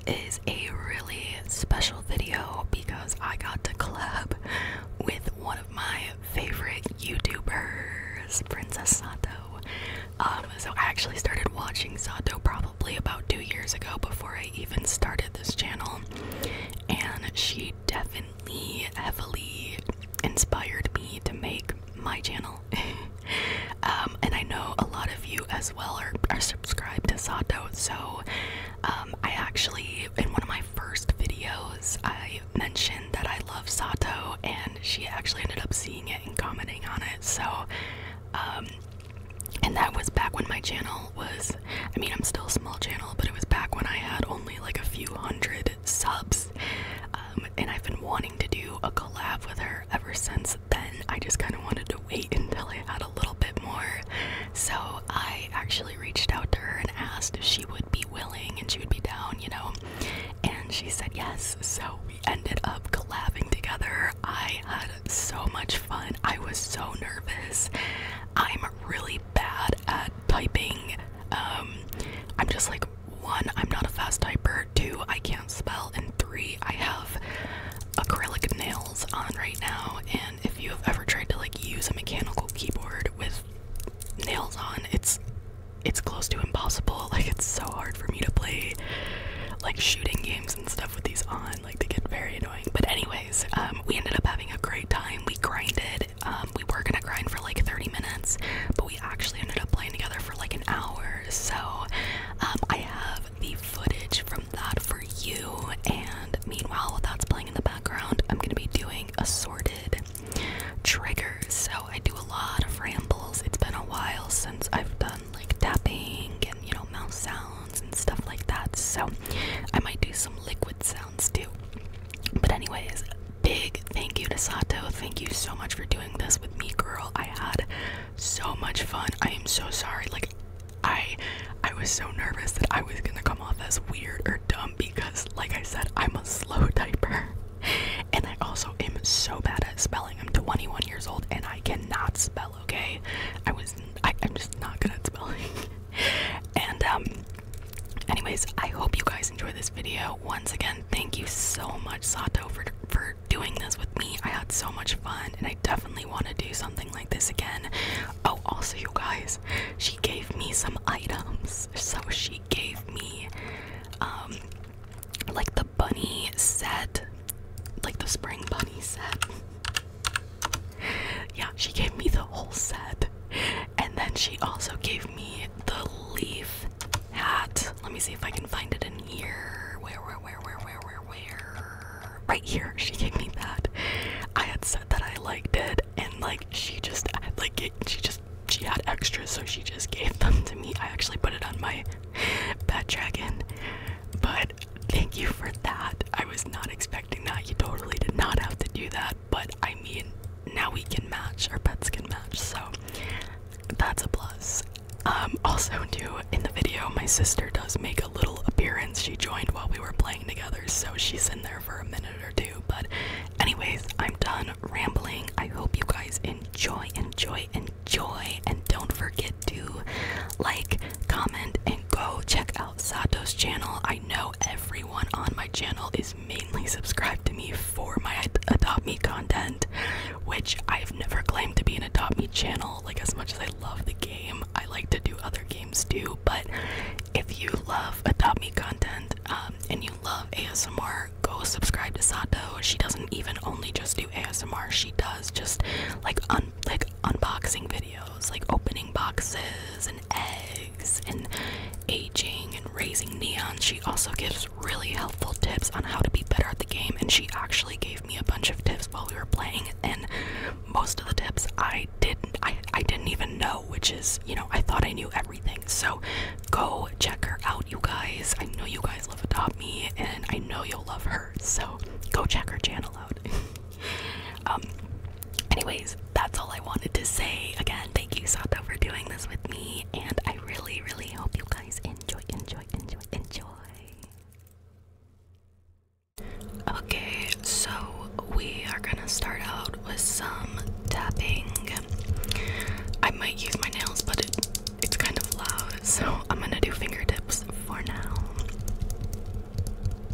is a really special video because I got to collab with one of my favorite YouTubers, Princess Sato. So I actually started watching Sato probably about 2 years ago before I even started this channel, and she definitely heavily inspired me to make my channel. And I know a lot of you as well are subscribed to Sato, so I actually, in one of my first videos, I mentioned that I love Sato, and she actually ended up seeing it and commenting on it. So and that was back when my channel was, I mean, I'm still a small channel, but it was back when I had only like a few hundred subs. And I've been wanting to do a collab with her ever since then. I just kind of wanted to wait until I had a little bit more. So I actually reached out to her and asked if she would be willing and she would be down, you know, and she said yes. So we ended up collabing together. I had so much fun. I was so nervous. I'm really bad at typing. I'm just like, 1, I'm not a fast typer, 2, I can't spell, and 3, I have acrylic nails on right now, and if you have ever tried to like use a mechanical keyboard with nails on, it's close to impossible. Like, it's so hard for me to play like shooting games and stuff with these on. Like, they get very annoying. But anyways, we ended up having a great time. We grinded. We were gonna grind for like 30 minutes, but we actually ended up playing together for like an hour. So I have the footage from that for you, and meanwhile, while that's playing in the background, I'm gonna be doing assorted triggers. So I do a lot of rambles. It's been a while since I've done like tapping and, you know, mouse sounds and stuff like that, so I might do some liquid sounds too. But anyways, big thank you to Sato. Thank you so much for doing this with me, girl. I had so much fun. I am so sorry. Like, I was so nervous that I was gonna come off as weird or dumb because, like I said, I'm a slow typer. And I also am so bad at spelling. I'm 21 years old and I cannot spell, okay? I'm just not good at spelling. And anyways, I hope you guys enjoy this video. Once again, thank you so much, Sato, for doing this with me. I had so much fun, and I definitely want to do something like this again. Oh, also, you guys, she gave me some items. So she gave me like the bunny set, like the spring bunny set. Yeah, she gave me the whole set. And then she also gave me the leaf hat. Let me see if I can find it in here. Where? Right here. She gave me that. I had said that I liked it, and like she just like she had extras, so she just gave them to me. I actually put it on my pet dragon, but thank you for that. I was not expecting that. You totally did not have to do that, but I mean, now we can match. Our pets can match, so that's a plus. Also too, in the video, my sister does make a little appearance. She joined while we were playing together, so she's in there for a minute or two. But anyways, I'm done rambling. I hope you guys enjoy, and don't forget to like, comment, and go check out Sato's channel. I know everyone on my channel is mainly subscribed to me for my Adopt Me content, which I've never claimed to be an Adopt Me channel. Like, as much as I love the game, I like to do other games too. But if you love Adopt Me content, and you love ASMR, go subscribe to Sato. She doesn't even only just do ASMR. She does just like unboxing videos, like opening boxes and eggs and aging and raising neon. She also gives really helpful tips on how to be better at the game, and she actually gave me a bunch of tips while we were playing, and most of the tips I didn't even know, which is, you know, I thought I knew everything. So go check her out, you guys. I know you guys love Adopt Me, and I know you'll love her, so go check her channel out. Anyways, that's all I wanted to say. Again, thank you, Sato, for doing this with me, and I really hope you guys enjoy. Okay, so we are gonna start out with some tapping. I might use my nails, but it's kind of loud, so I'm gonna do fingertips for now.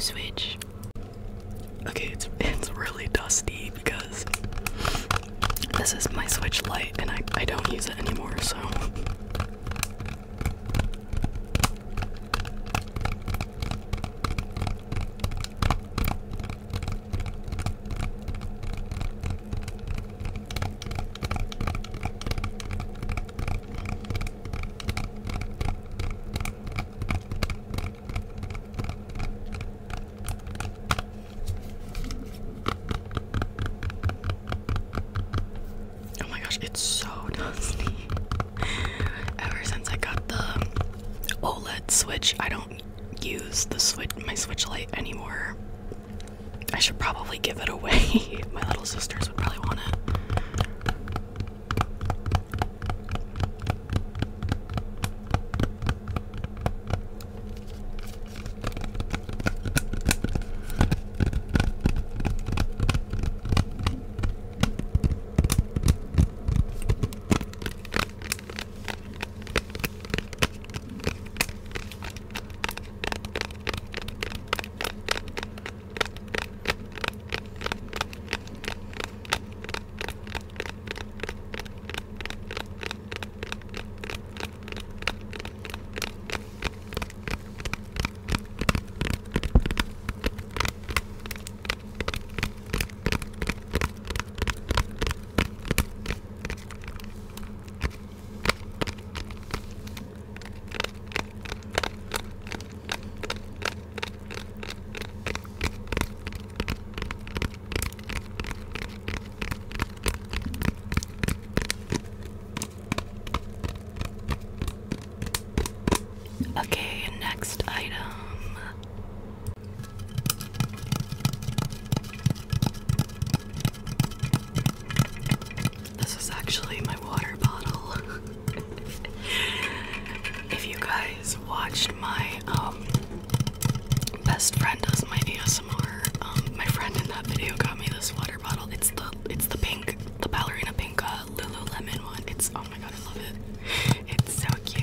switch. Okay, it's really dusty because this is my Switch Lite and I don't use it anymore, so. Oh my gosh, it's so dusty. Ever since I got the OLED Switch, I don't use my Switch Lite anymore. I should probably give it away. My little sisters would probably want it. Okay, next item. This is actually my water bottle. If you guys watched my best friend does my ASMR, my friend in that video got me this water bottle. It's the pink, the ballerina pink Lululemon one. It's, oh my god, I love it. It's so cute.